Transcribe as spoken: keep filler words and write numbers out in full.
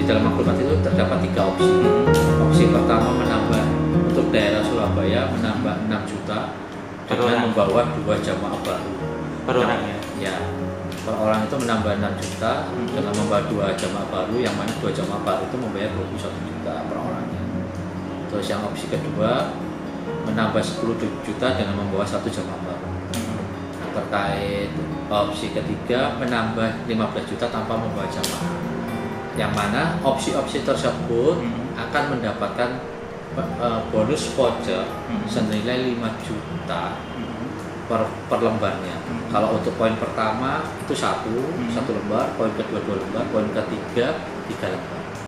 di dalam maklumat itu terdapat tiga opsi. Opsi pertama menambah untuk daerah Surabaya menambah enam juta dengan membawa dua jamaah baru per orang ya. Ya, per orang itu menambah enam juta hmm. dengan membawa dua jamaah baru, yang mana dua jamaah baru itu membayar dua puluh satu juta per orangnya. Terus yang opsi kedua menambah sepuluh juta dengan membawa satu jamaah baru. Hmm. Terkait opsi ketiga menambah lima belas juta tanpa membawa jamaah. Yang mana opsi-opsi tersebut hmm. akan mendapatkan uh, bonus voucher hmm. senilai lima juta hmm. per, per lembarnya. Hmm. Kalau untuk poin pertama itu satu, hmm. satu lembar, poin kedua dua lembar, poin ketiga tiga lembar.